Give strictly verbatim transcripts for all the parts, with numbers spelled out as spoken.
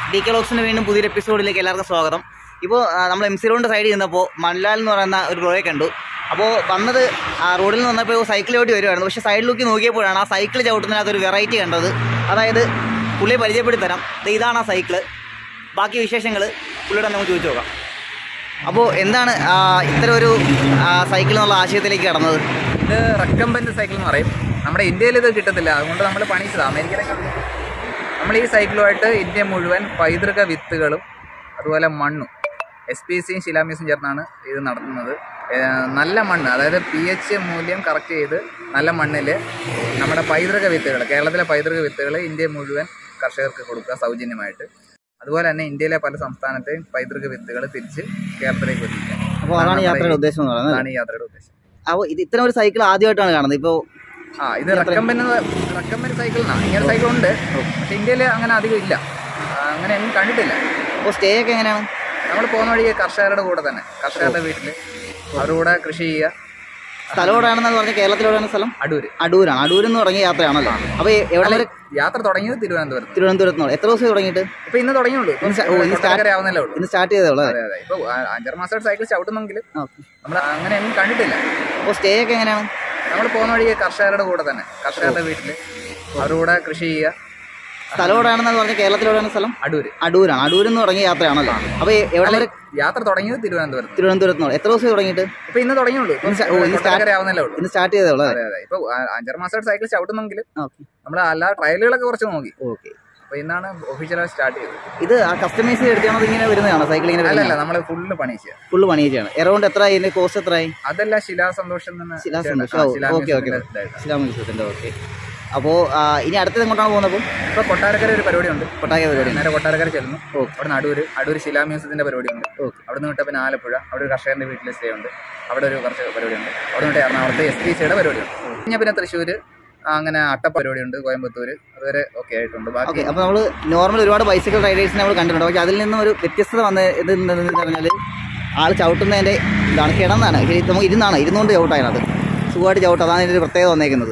D K വ്ലോഗ്സിന് വീണ്ടും പുതിയൊരു എപ്പിസോഡിലേക്ക് എല്ലാവർക്കും സ്വാഗതം. ഇപ്പോൾ നമ്മൾ എം സി റോഡിൻ്റെ സൈഡിൽ നിന്നപ്പോൾ മൺലാൽ എന്ന് പറയുന്ന ഒരു ബ്രോയെ കണ്ടു. അപ്പോൾ വന്നത് റോഡിൽ നിന്ന് വന്നപ്പോൾ സൈക്കിൾ ചവിട്ടി വരുമായിരുന്നു. പക്ഷേ സൈഡിലേക്ക് നോക്കിയപ്പോഴാണ് ആ സൈക്കിൾ ചവിട്ടുന്നതിനകത്ത് ഒരു വെറൈറ്റി കണ്ടത്. അതായത് പുള്ളിയെ പരിചയപ്പെടുത്തി തരാം. ഇതാണ് ആ സൈക്കിള്. ബാക്കി വിശേഷങ്ങൾ പുള്ളിയോട് നമുക്ക് ചോദിച്ചു നോക്കാം. അപ്പോൾ എന്താണ് ഇത്തരം ഒരു സൈക്കിൾ എന്നുള്ള ആശയത്തിലേക്ക് കടന്നത്? ഇത് റക്കംബൻഡ് സൈക്കിൾ എന്ന് പറയും. നമ്മുടെ ഇന്ത്യയിൽ ഇത് കിട്ടത്തില്ല, അതുകൊണ്ട് നമ്മൾ പണിച്ചതാണ്. അമേരിക്കയിലൊക്കെ നമ്മൾ ഈ സൈക്കിളുമായിട്ട് ഇന്ത്യ മുഴുവൻ പൈതൃക വിത്തുകളും അതുപോലെ മണ്ണും എസ് പി സിയും ശിലാമ്യൂസും ചേർന്നാണ് ഇത് നടത്തുന്നത്. നല്ല മണ്ണ്, അതായത് പി എച്ച് മൂല്യം കറക്റ്റ് ചെയ്ത് നല്ല മണ്ണിൽ നമ്മുടെ പൈതൃക വിത്തുകൾ, കേരളത്തിലെ പൈതൃക വിത്തുകൾ ഇന്ത്യ മുഴുവൻ കർഷകർക്ക് കൊടുക്കുക സൗജന്യമായിട്ട്. അതുപോലെ തന്നെ ഇന്ത്യയിലെ പല സംസ്ഥാനത്തെയും പൈതൃക വിത്തുകൾ തിരിച്ച് കേരളത്തിലേക്ക് എത്തിക്കുക. അപ്പോൾ അതാണ് യാത്രയുടെ ഉദ്ദേശം എന്ന് പറയുന്നത്. അതാണ് ഈ യാത്രയുടെ ഉദ്ദേശം. അപ്പോൾ ഇത് ഇത്തരം ഒരു സൈക്കിൾ ആദ്യമായിട്ടാണ് കാണുന്നത്. ഇപ്പോൾ ആ ഇത് റക്കംബൻഡ് റക്കംബൻഡ് സൈക്കിളിനാണ്. ഇങ്ങനെ സൈക്കിൾ ഉണ്ട്, പക്ഷെ ഇന്ത്യയിൽ അങ്ങനെ അധികം ഇല്ല, അങ്ങനെ ഒന്നും കണ്ടിട്ടില്ല. അപ്പോൾ സ്റ്റേ ഒക്കെ എങ്ങനെയാണ്? നമ്മൾ പോകുന്ന വഴി കർഷകരുടെ കൂടെ തന്നെ, കർഷകരുടെ വീട്ടിൽ അവരുടെ കൂടെ കൃഷി ചെയ്യുക. സ്ഥലം എവിടെയാണെന്ന് പറഞ്ഞാൽ കേരളത്തിലെവിടെയാണ് സ്ഥലം? അടൂര്. അടൂരാണ്. അടൂരിൽ നിന്ന് തുടങ്ങിയ യാത്രയാണല്ലോ. അപ്പോൾ എവിടെ യാത്ര തുടങ്ങിയത് തിരുവനന്തപുരം. തിരുവനന്തപുരത്ത് നിന്ന് എത്ര ദിവസം തുടങ്ങിയിട്ട്? ഇപ്പൊ ഇന്ന് തുടങ്ങിയുള്ളൂ, ആവുന്നല്ലേ ഉള്ളൂ. ഇന്ന് സ്റ്റാർട്ട് ചെയ്തേ ഉള്ളൂ. അതെ അതെ. ഇപ്പൊ അഞ്ചാറ് മാസമായിട്ട് സൈക്കിൾ ചവിട്ടുന്നെങ്കിൽ നമ്മൾ അങ്ങനെ ഒന്നും കണ്ടിട്ടില്ല. അപ്പോൾ സ്റ്റേ ഒക്കെ എങ്ങനെയാണ്? നമ്മൾ പോകുന്ന വഴി കർഷകരുടെ കൂടെ തന്നെ, കർഷകരുടെ വീട്ടിൽ അവരുടെ കൂടെ കൃഷി ചെയ്യുക. സ്ഥലം എവിടെയാണെന്ന് പറഞ്ഞാൽ കേരളത്തിലെവിടെയാണ് സ്ഥലം? അടൂര്. അടൂരാണ്. അടൂരിൽ നിന്ന് തുടങ്ങിയ യാത്രയാണല്ലോ. അപ്പോൾ എവിടെ യാത്ര തുടങ്ങിയത് തിരുവനന്തപുരം. തിരുവനന്തപുരത്ത് നിന്ന് എത്ര ദിവസം തുടങ്ങിയിട്ട്? ഇപ്പൊ ഇന്ന് തുടങ്ങിയുള്ളൂ, ആവുന്നല്ലേ ഉള്ളൂ. ഇന്ന് സ്റ്റാർട്ട് ചെയ്തേ ഉള്ളൂ. അതെ അതെ. ഇപ്പൊ അഞ്ചാറ് മാസമായിട്ട് സൈക്കിൾ ചവിട്ടുന്നെങ്കിൽ നമ്മൾ എല്ലാ ട്രയലുകളൊക്കെ കുറച്ച് നോക്കി. ഓക്കെ. അപ്പൊ ഇന്നാണ് ഒഫീഷ്യലായി സ്റ്റാർട്ട് ചെയ്തത്. ഇത് ആ കസ്റ്റമൈസ് ചെയ്തിട്ടാണോ ഇങ്ങനെ വരുന്നതാണോ സൈക്കിൾ? ഇങ്ങനെ അല്ലല്ല, നമ്മൾ ഫുള്ള് പണിയിച്ച ഫുള്ള് പണിയിച്ചാണ്. എറൗണ്ട് എത്ര ഇതിന്റെ കോസ്റ്റ് എത്രയായി? അതല്ല, ശിലാസന്തോഷം തന്നെ. Okay okay. ശിലാമത്സരത്തിന്റെ ഓക്കെ. അപ്പോൾ ഇനി അടുത്തത് എങ്ങോട്ടാണ് പോകുന്നത്? ഇപ്പോൾ കൊട്ടാരക്കര ഒരു പരിപാടി ഉണ്ട്. കൊട്ടാരക്കര പരിപാടി നേരെ കൊട്ടാരക്കര ചെല്ലുന്നു. അവിടെ അടൂര് അടൂര് ശിലാമ്യൂസിയത്തിന്റെ പരിപാടി ഉണ്ട്. അവിടെ നിന്ന് വിട്ട പിന്നെ ആലപ്പുഴ, അവിടെ ഒരു കർഷകന്റെ വീട്ടിൽ സ്റ്റേ ഉണ്ട്. അവിടെ ഒരു കുറച്ച് പരിപാടി ഉണ്ട്. അവിടെ നിന്ന് എറണാകുളത്ത് എസ് പി സിയുടെ പരിപാടി ഉണ്ട്. പിന്നെ പിന്നെ തൃശ്ശൂർ, അങ്ങനെ അട്ടപ്പ പരിപാടി ഉണ്ട്. കോയമ്പത്തൂർ അതുവരെ ഓക്കെ ആയിട്ടുണ്ട്. ബാക്കി അപ്പോൾ നമ്മൾ നോർമൽ ഒരുപാട് ബൈസിക്കിൾ റൈഡേഴ്സിനെ നമ്മൾ കണ്ടിട്ടുണ്ട്. പക്ഷേ അതിൽ നിന്നും ഒരു വ്യത്യസ്തത വന്ന് എന്തെന്ന് പറഞ്ഞാൽ ആൾ ചവിട്ടുന്നതിൻ്റെ ഇതാണ്, കിടന്നാണ്, നമുക്ക് ഇരുന്നാണ്, ഇരുന്നുകൊണ്ട് ചവിട്ടായത് സുഖമായിട്ട് ചവിട്ടും. അതാണ് ഇതിൻ്റെ ഒരു പ്രത്യേകത വന്നേക്കുന്നത്.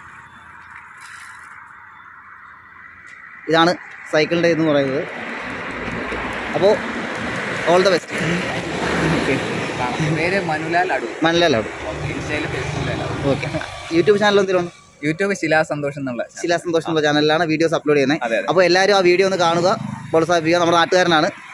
ഇതാണ് സൈക്കിളിൻ്റെ എന്ന് പറയുന്നത്. അപ്പോൾ ഓൾ ദ ബെസ്റ്റ്. പേര് മനുലാൽ അടൂർ. മനുലാൽ അടൂർ. ഇൻസ്റ്റയിൽ ഓക്കെ. യൂട്യൂബ് ചാനൽ എന്തെങ്കിലും? യൂട്യൂബ് ശിലാസന്തോഷം എന്നുള്ള ശിലാസന്തോഷം എന്നുള്ള ചാനലിലാണ് വീഡിയോസ് അപ്ലോഡ് ചെയ്യുന്നത്. അപ്പോൾ എല്ലാവരും ആ വീഡിയോ ഒന്ന് കാണുക, പ്രോത്സാഹിപ്പിക്കുക. നമ്മുടെ നാട്ടുകാരനാണ്.